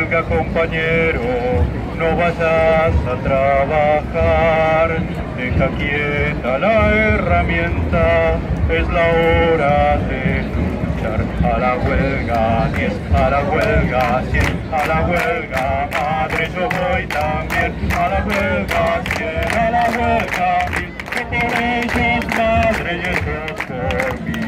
huelga, compañero, no vayas a trabajar, deja quieta la herramienta, es la hora de luchar. A la huelga 10, a la huelga 100, a la huelga madre yo voy también, a la huelga 100, a la huelga 1000, que por ellos madre y ellos por mí.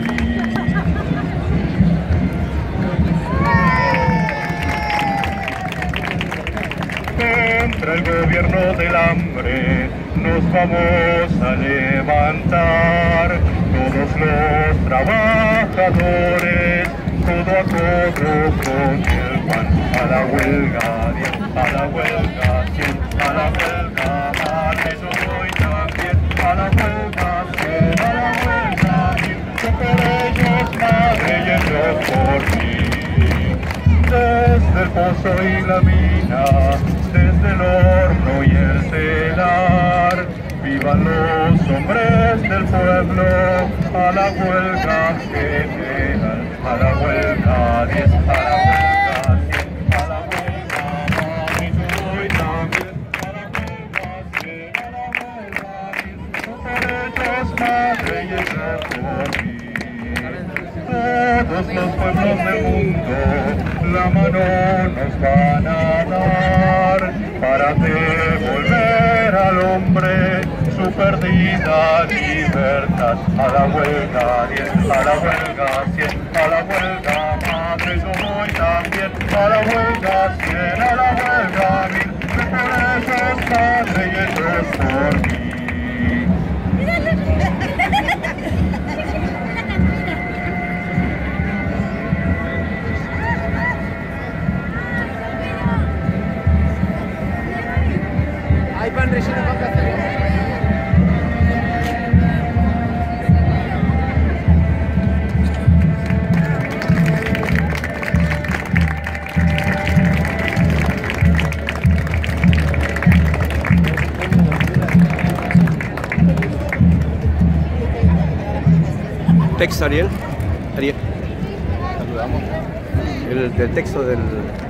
Contra el gobierno del hambre nos vamos a levantar, todos los trabajadores, codo a codo con el pan. A la huelga 10, a la huelga 100, a la huelga madre yo voy también, a la huelga 100, a la huelga 1000, yo por ellos madre y ellos por mí. Desde el pozo y la mina, desde el horno y el telar, vivan los hombres del pueblo, a la huelga general, a la huelga 10, a la huelga 100, a la huelga madre yo voy también, a la huelga 100, a la huelga 1000, yo por ellos madre y ellos por mí. Todos los pueblos del mundo la mano nos van a dar para devolver al hombre su perdida libertad. A la huelga 10, a la huelga 100, a la huelga madre yo voy también, a la huelga 100, a la huelga 1000, que por ellos madre y ellos por mí. Hay pan relleno con café. Texto, Ariel. Ariel. Saludamos. Del texto del...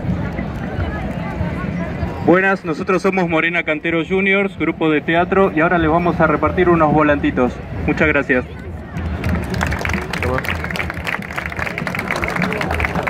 Buenas, nosotros somos Morena Cantero Juniors, grupo de teatro, y ahora les vamos a repartir unos volantitos. Muchas gracias.